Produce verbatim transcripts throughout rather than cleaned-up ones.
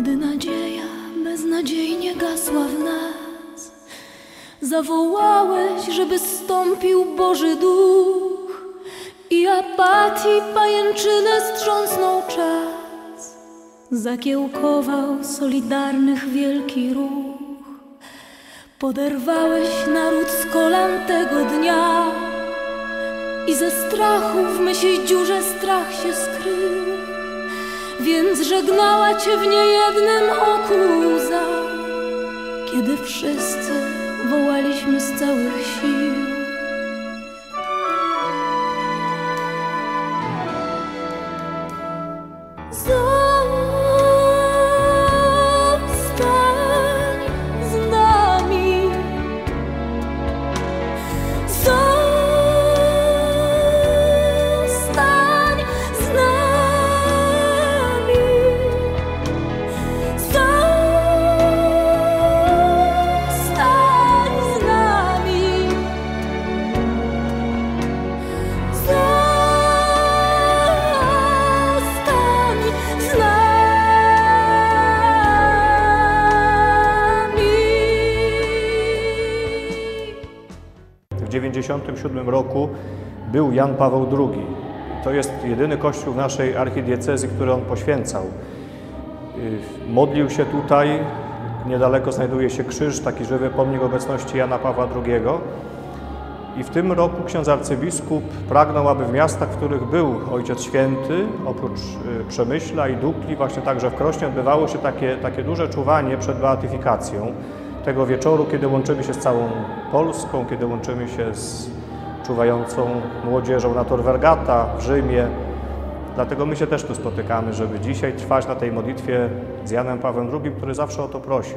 Gdy nadzieja beznadziejnie gasła w nas, zawołałeś, żeby zstąpił Boży Duch i apatii pajęczynę strząsnął czas. Zakiełkował solidarnych wielki ruch. Poderwałeś naród z kolan tego dnia i ze strachu w myśli dziurze strach się skrył. Więc żegnała cię w niejednym oku łza, kiedy wszyscy wołaliśmy z całych sił. Zostań z nami, zostań z nami, zostań z nami, zostań z nami. W dziewięćdziesiątym siódmym roku był Jan Paweł drugi. To jest jedyny kościół w naszej archidiecezji, który on poświęcał. Modlił się tutaj, niedaleko znajduje się krzyż, taki żywy pomnik obecności Jana Pawła drugiego. I w tym roku ksiądz arcybiskup pragnął, aby w miastach, w których był Ojciec Święty, oprócz Przemyśla i Dukli, właśnie także w Krośnie, odbywało się takie, takie duże czuwanie przed beatyfikacją. Tego wieczoru, kiedy łączymy się z całą Polską, kiedy łączymy się z czuwającą młodzieżą na Tor Vergata w Rzymie. Dlatego my się też tu spotykamy, żeby dzisiaj trwać na tej modlitwie z Janem Pawłem drugim, który zawsze o to prosił.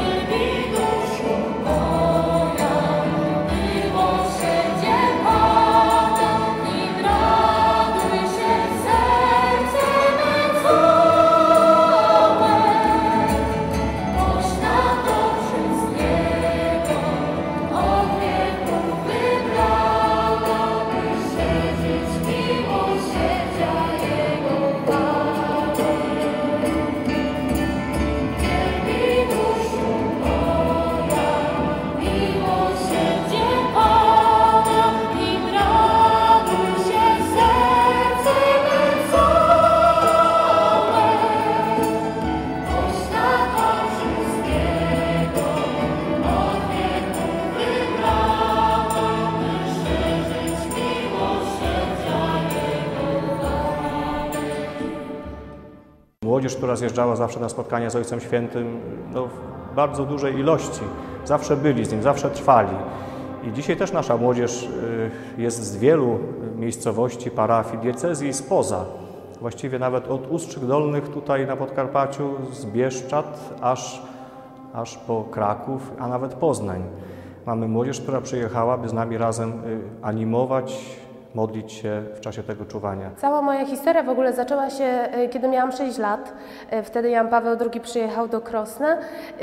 Młodzież, która zjeżdżała zawsze na spotkania z Ojcem Świętym, no, w bardzo dużej ilości, zawsze byli z Nim, zawsze trwali. I dzisiaj też nasza młodzież jest z wielu miejscowości, parafii, diecezji i spoza. Właściwie nawet od Ustrzyk Dolnych tutaj na Podkarpaciu, z Bieszczad aż, aż po Kraków, a nawet Poznań. Mamy młodzież, która przyjechała, by z nami razem animować, modlić się w czasie tego czuwania. Cała moja historia w ogóle zaczęła się, kiedy miałam sześć lat. Wtedy Jan Paweł drugi przyjechał do Krosna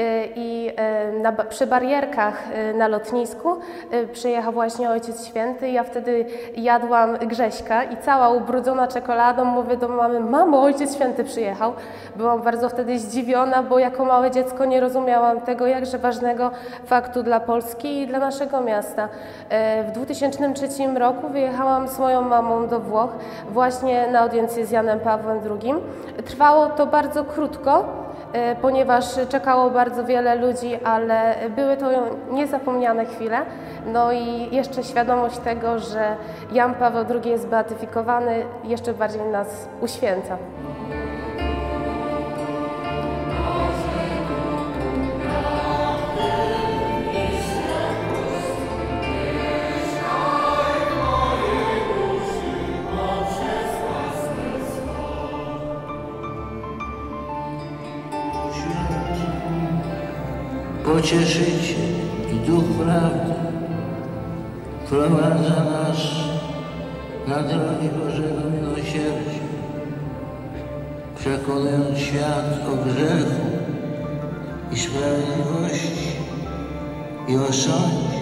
i na, przy barierkach na lotnisku przyjechał właśnie Ojciec Święty. Ja wtedy jadłam grześka i cała ubrudzona czekoladą mówię do mamy: mamo, Ojciec Święty przyjechał. Byłam bardzo wtedy zdziwiona, bo jako małe dziecko nie rozumiałam tego jakże ważnego faktu dla Polski i dla naszego miasta. W dwa tysiące trzecim roku wyjechałam z moją mamą do Włoch właśnie na audiencję z Janem Pawłem drugim. Trwało to bardzo krótko, ponieważ czekało bardzo wiele ludzi, ale były to niezapomniane chwile. No i jeszcze świadomość tego, że Jan Paweł drugi jest beatyfikowany, jeszcze bardziej nas uświęca. Pocieszyciel i Duch Prawdy wprowadza nas na drogi Bożego Miłosierdzia, przekonując świat o grzechu i sprawiedliwości i o sądzie.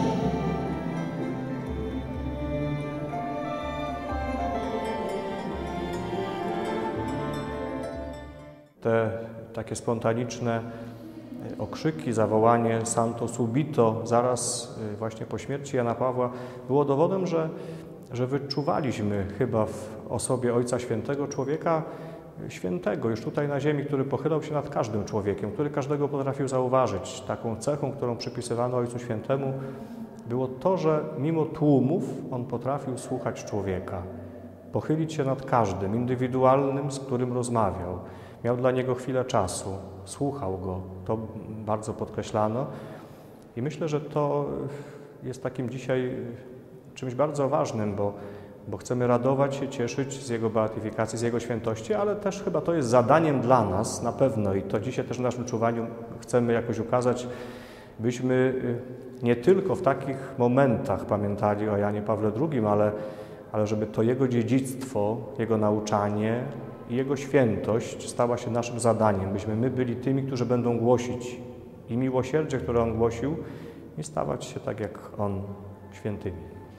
Te te takie spontaniczne okrzyki, zawołanie Santo Subito zaraz właśnie po śmierci Jana Pawła było dowodem, że, że wyczuwaliśmy chyba w osobie Ojca Świętego człowieka świętego już tutaj na ziemi, który pochylał się nad każdym człowiekiem, który każdego potrafił zauważyć. Taką cechą, którą przypisywano Ojcu Świętemu, było to, że mimo tłumów on potrafił słuchać człowieka, pochylić się nad każdym, indywidualnym, z którym rozmawiał. Miał dla niego chwilę czasu, słuchał go, to bardzo podkreślano i myślę, że to jest takim dzisiaj czymś bardzo ważnym, bo, bo chcemy radować się, cieszyć z Jego beatyfikacji, z Jego świętości, ale też chyba to jest zadaniem dla nas na pewno i to dzisiaj też w naszym czuwaniu chcemy jakoś ukazać, byśmy nie tylko w takich momentach pamiętali o Janie Pawle drugim, ale, ale żeby to Jego dziedzictwo, Jego nauczanie i Jego świętość stała się naszym zadaniem, byśmy my byli tymi, którzy będą głosić i miłosierdzie, które On głosił, i stawać się tak jak On świętymi.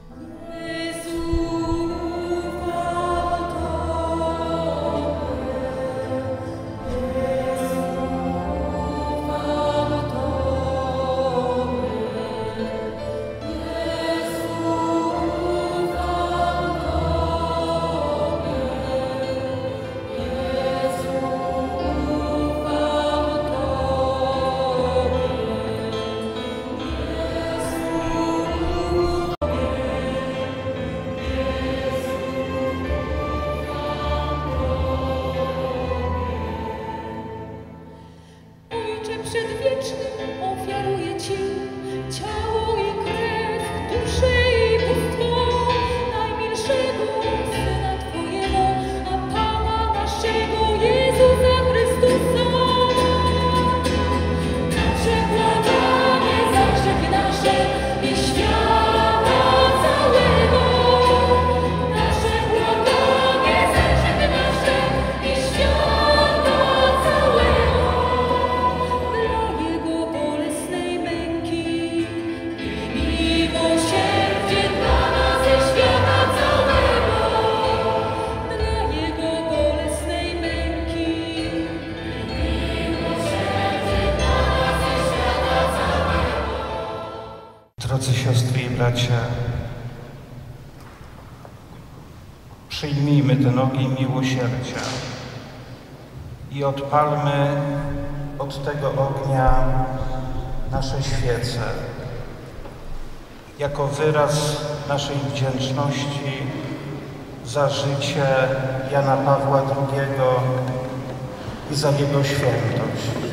Przedwieczny ofiaruję Ci ciało i krew, duszę i bóstwo najmilszego Syna Twojego, a Pana naszego Jezusa Chrystusa. Nasze błaganie za grzechy nasze i świata całego. Nasze błaganie za grzechy nasze i świata całego. Drodzy siostry i bracia, przyjmijmy ten ogień miłosierdzia i odpalmy od tego ognia nasze świece jako wyraz naszej wdzięczności za życie Jana Pawła drugiego i za jego świętość.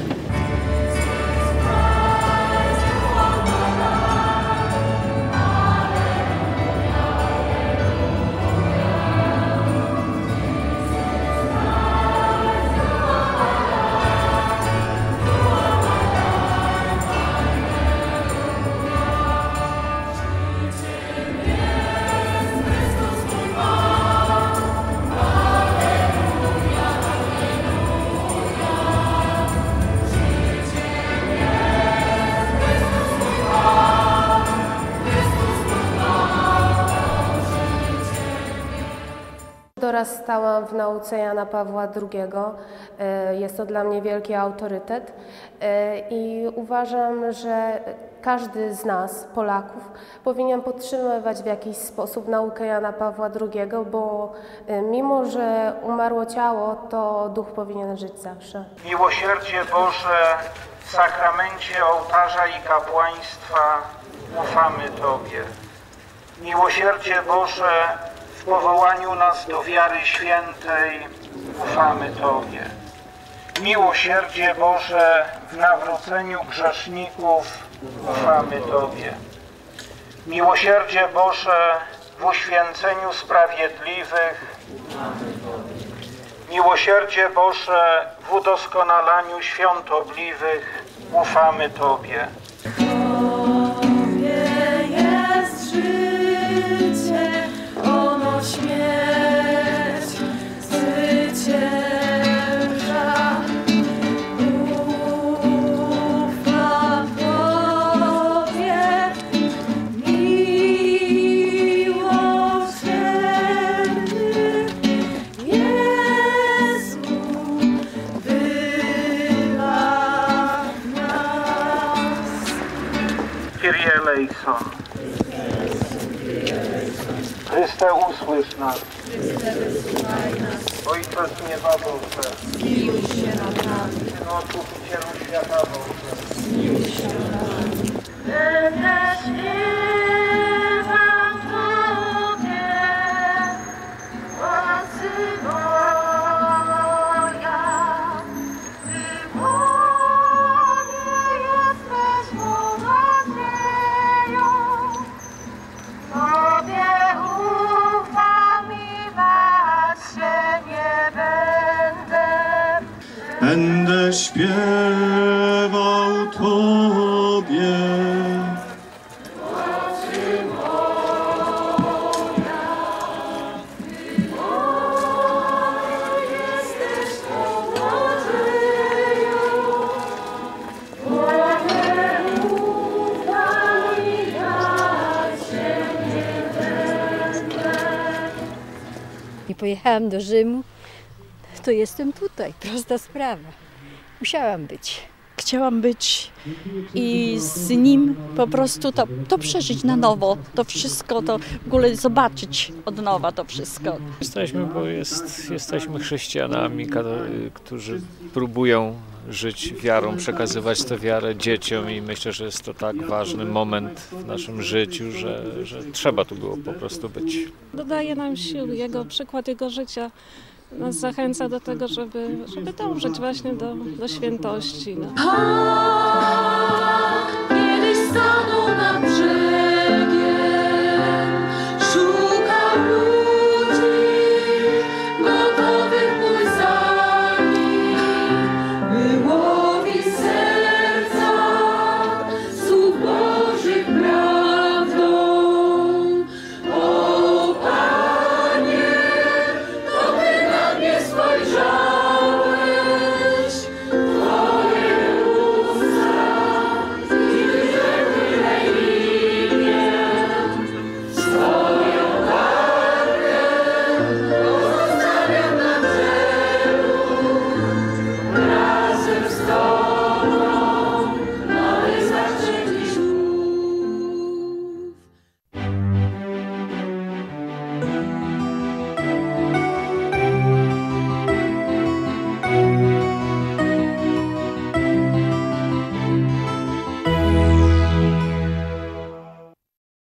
Dorastałam w nauce Jana Pawła drugiego. Jest to dla mnie wielki autorytet i uważam, że każdy z nas, Polaków, powinien podtrzymywać w jakiś sposób naukę Jana Pawła drugiego, bo mimo, że umarło ciało, to duch powinien żyć zawsze. Miłosierdzie Boże, w sakramencie ołtarza i kapłaństwa ufamy Tobie. Miłosierdzie Boże, w powołaniu nas do wiary świętej ufamy Tobie. Miłosierdzie Boże, w nawróceniu grzeszników ufamy Tobie. Miłosierdzie Boże, w uświęceniu sprawiedliwych. Miłosierdzie Boże, w udoskonalaniu świątobliwych ufamy Tobie. Śmierć zwycięża, ufam Tobie, miłosierny Jezu, wybawiony. Kyrie eleison. Chryste, usłysz nas. Ojcze z nieba Boże. Zmiłuj się nad nami. Synu Odkupicielu świata Boże. Zmiłuj się nad nami. Będę śpiewał Tobie, łacy moja. Ty moje jesteś mą nadzieją. Tobie ufam i bać się nie będę. Będę śpiewał Tobie. I pojechałam do Rzymu, to jestem tutaj, prosta sprawa. Musiałam być. Chciałam być i z nim po prostu to, to przeżyć na nowo, to wszystko, to w ogóle zobaczyć od nowa to wszystko. Jesteśmy, bo jest, jesteśmy chrześcijanami, którzy próbują żyć wiarą, przekazywać tę wiarę dzieciom i myślę, że jest to tak ważny moment w naszym życiu, że, że trzeba tu było po prostu być. Dodaje nam sił, jego przykład jego życia nas zachęca do tego, żeby, żeby dążyć właśnie do, do świętości. No.